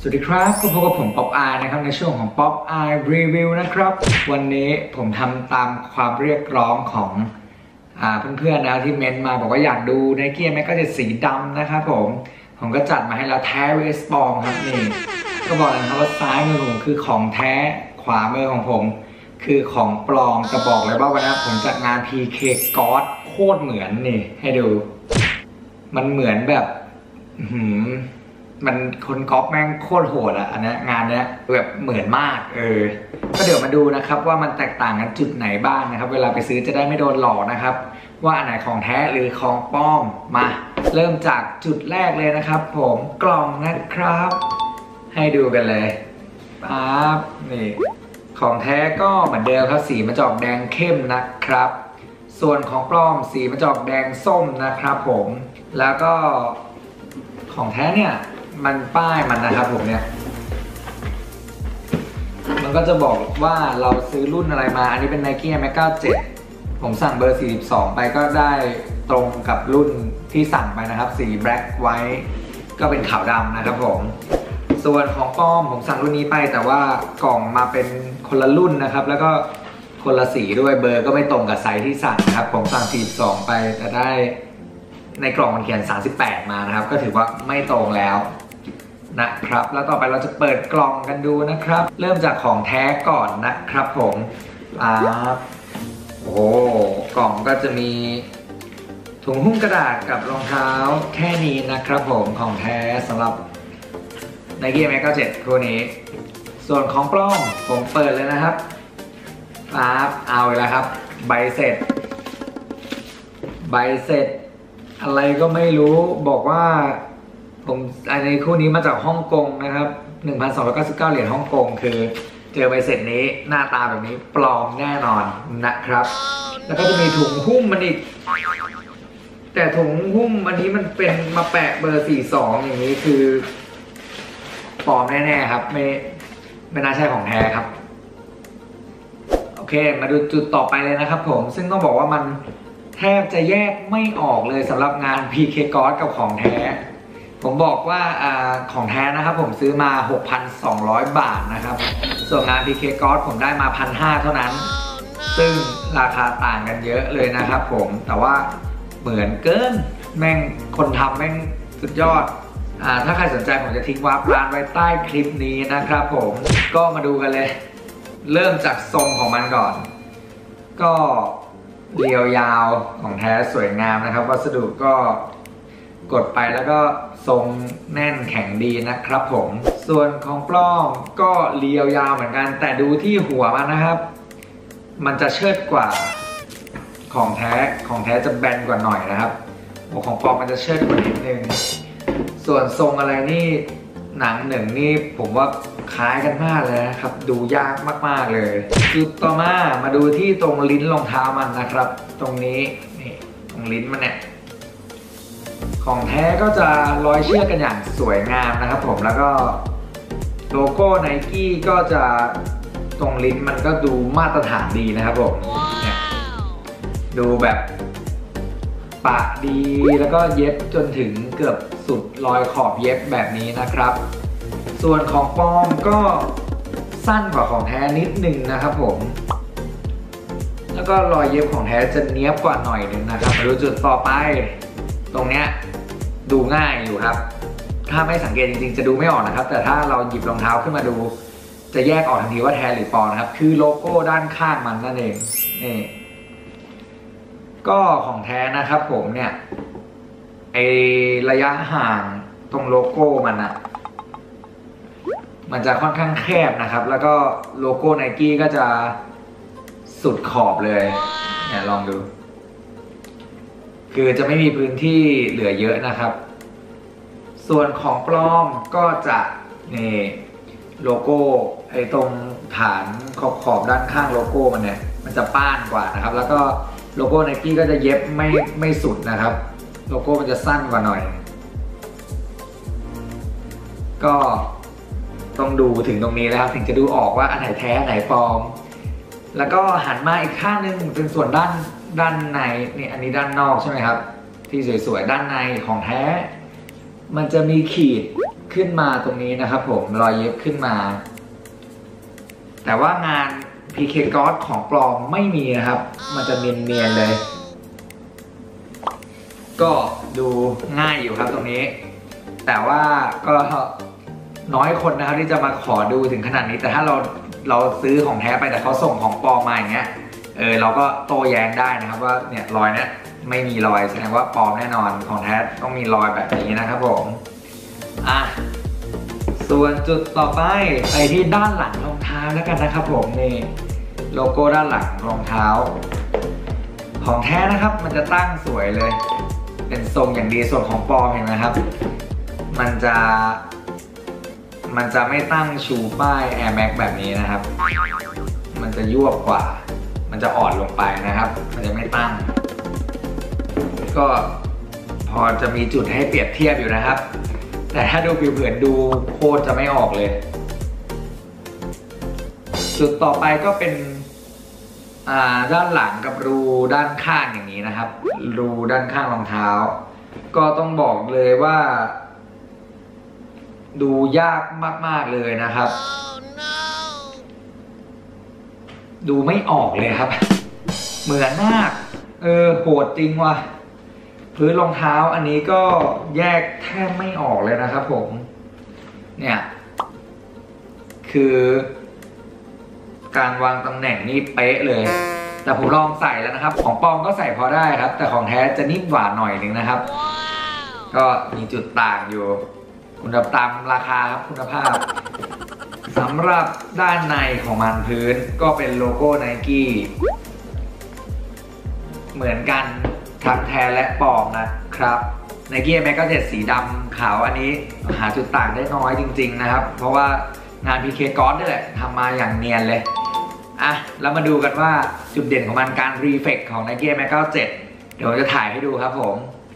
สวัสดีครับพบกับผมป๊อปอายนะครับในช่วงของป๊อปอายรีวิวนะครับวันนี้ผมทำตามความเรียกร้องของเพื่อนๆนะที่เม้นมาบอกว่าอยากดูไนกี้แม็กก็จะสีดำนะครับผมก็จัดมาให้แล้วแท้เวสปองครับนี่ก็บอกเลยครับว่าซ้ายมือผมคือของแท้ขวามือของผมคือของปลอมจะบอกเลยว่าวันนี้ผมจัดงาน PK God โคตรเหมือนนี่ให้ดูมันเหมือนแบบมันคนก๊อปแม่งโคตรโหดอ่ะอันนี้งานเนี้ยแบบเหมือนมากก็เดี๋ยวมาดูนะครับว่ามันแตกต่างกันจุดไหนบ้างนะครับเวลาไปซื้อจะได้ไม่โดนหลอกนะครับว่าอันไหนของแท้หรือของปลอมมาเริ่มจากจุดแรกเลยนะครับผมกล่องนะครับให้ดูกันเลยปั๊บนี่ของแท้ก็เหมือนเดิมครับสีมันจะออกแดงเข้มนะครับส่วนของปลอมสีมันจะออกแดงส้มนะครับผมแล้วก็ของแท้เนี่ยมันป้ายมันนะครับผมเนี่ยมันก็จะบอกว่าเราซื้อรุ่นอะไรมาอันนี้เป็น Nike Air Max 97ผมสั่งเบอร์42ไปก็ได้ตรงกับรุ่นที่สั่งไปนะครับสี Black White ก็เป็นขาวดำนะครับผมส่วนของปลอมผมสั่งรุ่นนี้ไปแต่ว่ากล่องมาเป็นคนละรุ่นนะครับแล้วก็คนละสีด้วยเบอร์ก็ไม่ตรงกับไซส์ที่สั่งนะครับผมสั่ง42ไปแต่ได้ในกล่องมันเขียน38มานะครับก็ถือว่าไม่ตรงแล้วนะครับแล้วต่อไปเราจะเปิดกล่องกันดูนะครับเริ่มจากของแท้ก่อนนะครับผมโอ้กล่องก็จะมีถุงหุ้มกระดาษกับรองเท้าแค่นี้นะครับผมของแท้สำหรับ Nike Air Max 97คู่นี้ส่วนของปลอมผมเปิดเลยนะครับเอาเลยครับใบเสร็จอะไรก็ไม่รู้บอกว่าผมอันนี้คู่นี้มาจากฮ่องกงนะครับ 1,299 เหรียญฮ่องกงคือเจอใบเสร็จนี้หน้าตาแบบนี้ปลอมแน่นอนนะครับแล้วก็จะมีถุงหุ้มมันอีกแต่ถุงหุ้มอันนี้มันเป็นมาแปะเบอร์42อย่างนี้คือปลอมแน่ๆครับไม่น่าใช่ของแท้ครับโอเคมาดูจุดต่อไปเลยนะครับผมซึ่งต้องบอกว่ามันแทบจะแยกไม่ออกเลยสำหรับงาน PK God กับของแท้ผมบอกว่าของแท้นะครับผมซื้อมา 6,200 บาทนะครับส่วนงาน PK God ผมได้มา 1,500 เท่านั้นซึ่งราคาต่างกันเยอะเลยนะครับผมแต่ว่าเหมือนเกินแม่งคนทำแม่งสุดยอดถ้าใครสนใจผมจะทิ้งวาร์ปร้านไว้ใต้คลิปนี้นะครับผมก็มาดูกันเลยเริ่มจากทรงของมันก่อนก็เรียวยาวของแท้สวยงามนะครับวัสดุก็กดไปแล้วก็ทรงแน่นแข็งดีนะครับผมส่วนของปลอมก็เรียวยาวเหมือนกันแต่ดูที่หัวมันนะครับมันจะเชิดกว่าของแท้จะแบนกว่าหน่อยนะครับหัวของปลอมมันจะเชิดกว่านิดนึงส่วนทรงอะไรนี่หนังหนึ่งนี่ผมว่าคล้ายกันมากเลยนะครับดูยากมากๆเลยจุดต่อมาดูที่ตรงลิ้นรองเท้ามันนะครับตรงนี้นี่ตรงลิ้นมันเนี่ยของแท้ก็จะร้อยเชือกกันอย่างสวยงามนะครับผมแล้วก็โลโก้ไนกี้ก็จะตรงลิ้นมันก็ดูมาตรฐานดีนะครับผมเนี่ยดูแบบปะดีแล้วก็เย็บจนถึงเกือบสุดรอยขอบเย็บแบบนี้นะครับส่วนของปลอมก็สั้นกว่าของแท้นิดนึงนะครับผมแล้วก็รอยเย็บของแท้จะเนี้ยบกว่าหน่อยนึงนะครับมาดูจุดต่อไปตรงเนี้ยดูง่ายอยู่ครับถ้าไม่สังเกตจริงๆจะดูไม่ออกนะครับแต่ถ้าเราหยิบรองเท้าขึ้นมาดูจะแยกออกทันทีว่าแท้หรือปลอมนะครับคือโลโก้ด้านข้างมันนั่นเองนี่ก็ของแท้นะครับผมเนี่ยไอระยะห่างตรงโลโก้มันจะค่อนข้างแคบนะครับแล้วก็โลโก้ไนกี้ก็จะสุดขอบเลยเนี่ยลองดูคือจะไม่มีพื้นที่เหลือเยอะนะครับส่วนของปลอมก็จะนี่โลโก้ไอ้ตรงฐานขอบด้านข้างโลโก้มันเนี่ยมันจะป้านกว่านะครับแล้วก็โลโก้ไนกี้ก็จะเย็บไม่สุดนะครับโลโก้มันจะสั้นกว่าหน่อยก็ต้องดูถึงตรงนี้แล้วถึงจะดูออกว่าอันไหนแท้อันไหนปลอมแล้วก็หันมาอีกข้างนึงเป็นส่วนด้านในนี่อันนี้ด้านนอกใช่ไหมครับที่สวยๆด้านในของแท้มันจะมีขีดขึ้นมาตรงนี้นะครับผมรอยเย็บขึ้นมา แต่ว่างาน PK God ของปลอมไม่มีนะครับมันจะเนียนๆเลยก็ดูง่ายอยู่ครับตรงนี้แต่ว่าก็น้อยคนนะครับที่จะมาขอดูถึงขนาดนี้แต่ถ้าเราซื้อของแท้ไปแต่เขาส่งของปลอมมาอย่างเงี้ยเราก็โต้แย้งได้นะครับว่าเนี่ยรอยเนี้ยไม่มีรอยแสดงว่าปลอมแน่นอนของแท้ต้องมีรอยแบบนี้นะครับผมส่วนจุดต่อไปที่ด้านหลังรองเท้าแล้วกันนะครับผมนี่โลโก้ด้านหลังรองเท้าของแท้นะครับมันจะตั้งสวยเลยเป็นทรงอย่างดีส่วนของปลอมเห็นไหมครับมันจะไม่ตั้งชูป้าย Air Max แบบนี้นะครับมันจะยวบกว่ามันจะอ่อนลงไปนะครับมันจะไม่ตั้งก็พอจะมีจุดให้เปรียบเทียบอยู่นะครับแต่ถ้าดูผิวเผินดูโคตรจะไม่ออกเลยจุดต่อไปก็เป็นด้านหลังกับรูด้านข้างอย่างนี้นะครับรูด้านข้างรองเท้าก็ต้องบอกเลยว่าดูยากมากๆเลยนะครับ ดูไม่ออกเลยครับเหมือนมากโหดจริงว่ะพื้นรองเท้าอันนี้ก็แยกแทบไม่ออกเลยนะครับผมเนี่ยคือการวางตำแหน่งนี่เป๊ะเลยแต่ผมลองใส่แล้วนะครับของปลอมก็ใส่พอได้ครับแต่ของแท้จะนิ่มกว่าหน่อยนึงนะครับ ก็มีจุดต่างอยู่คุณภาพตามราคาครับคุณภาพสำหรับด้านในของมันพื้นก็เป็นโลโก้ Nike เหมือนกันทั้งแท้และปลอมนะครับ Nike Air Max 97สีดำขาวอันนี้หาจุดต่างได้น้อยจริงๆนะครับเพราะว่างาน PK God นี่แหละทำมาอย่างเนียนเลยแล้วมาดูกันว่าจุดเด่นของมันการรีเฟกของ Nike Air Max 97เดี๋ยวผมจะถ่ายให้ดูครับผม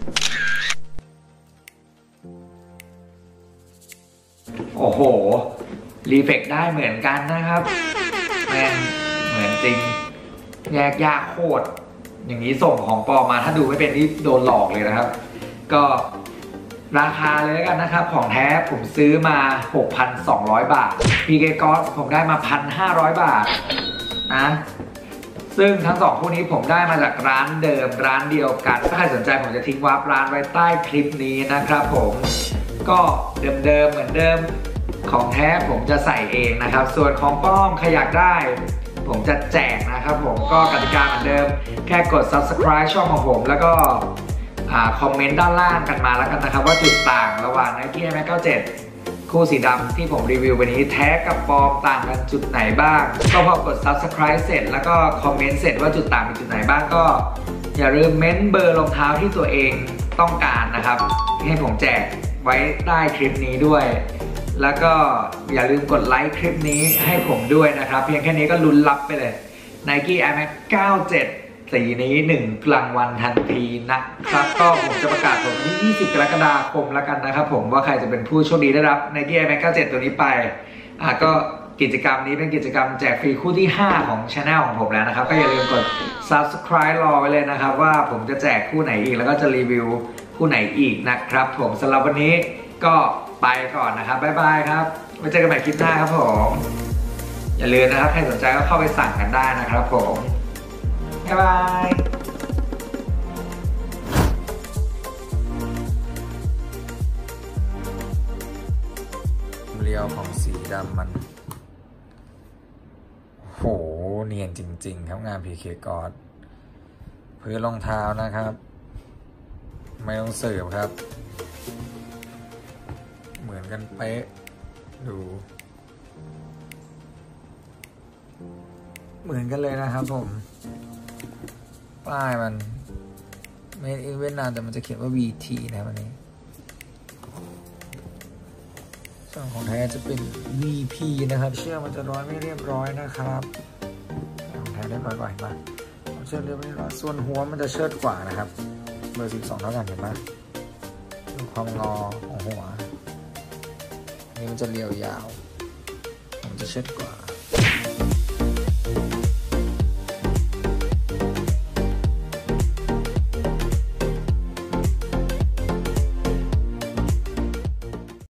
โอ้โหรีเฟกได้เหมือนกันนะครับแม่งเหมือนจริงแยกยากโคตรอย่างนี้ส่งของปลอมมาถ้าดูไม่เป็นนี่โดนหลอกเลยนะครับก็ราคาเลยแล้วกันนะครับของแท้ผมซื้อมา 6,200 บาท PK God ผมได้มา 1,500 บาทนะซึ่งทั้งสองคู่นี้ผมได้มาจากร้านเดิมร้านเดียวกันถ้าใครสนใจผมจะทิ้งวาร์ปร้านไว้ใต้คลิปนี้นะครับผมก็เดิมเหมือนเดิมของแท้ผมจะใส่เองนะครับส่วนของปลอมใครอยากได้ผมจะแจกนะครับผมก็กติกาเหมือนเดิมแค่กด Subscribe ช่องของผมแล้วก็คอมเมนต์ด้านล่างกันมาแล้วกันนะครับว่าจุดต่างระหว่าง Nike Air Max 97คู่สีดำที่ผมรีวิววันนี้แท้กับปลอมต่างกันจุดไหนบ้างก็พอกด Subscribe เสร็จแล้วก็คอมเมนต์เสร็จว่าจุดต่างเป็นจุดไหนบ้างก็อย่าลืมเม้นเบอร์รองเท้าที่ตัวเองต้องการนะครับให้ผมแจกไว้ใต้คลิปนี้ด้วยแล้วก็อย่าลืมกดไลค์คลิปนี้ให้ผมด้วยนะครับเพียงแค่นี้ก็ลุ้นรับไปเลย Nike Air Max 97สีนี้1รางวัลทันทีนะครับก็ผมจะประกาศผลวันที่20 กรกฎาคมแล้วกันนะครับผมว่าใครจะเป็นผู้โชคดีได้รับ Nike Air Max 97ตัวนี้ไปก็กิจกรรมนี้เป็นกิจกรรมแจกฟรีคู่ที่5ของ Channel ของผมแล้วนะครับก็อย่าลืมกด Subscribe รอไว้เลยนะครับว่าผมจะแจกคู่ไหนอีกแล้วก็จะรีวิวคู่ไหนอีกนะครับผมสำหรับวันนี้ก็ไปก่อนนะครับบ๊ายบายครับไว้เจอกันใหม่คลิปหน้าครับผมอย่าลืมนะครับใครสนใจก็เข้าไปสั่งกันได้นะครับผมบ๊ายบายเรียวของสีดำมันโหเนียนจริงๆครับงาน PK God พื้นรองเท้านะครับไม่ต้องเสิร์ฟครับเหมือนกันเป๊ะดูเหมือนกันเลยนะครับผมป้ายมัน Made in เวียดนามแต่มันจะเขียนว่า VT นะวันนี้ส่วนของแท้จะเป็น VP นะครับเชือกมันจะร้อยไม่เรียบร้อยนะครับของแท้เรียบร้อยกว่าเห็นปะเชือกเรียบร้อยส่วนหัวมันจะเชิดกว่านะครับเบอร์ 12 เท่ากันเห็นปะความงอของหัวนี่มันจะเรียวยาวผมจะเชิดกว่า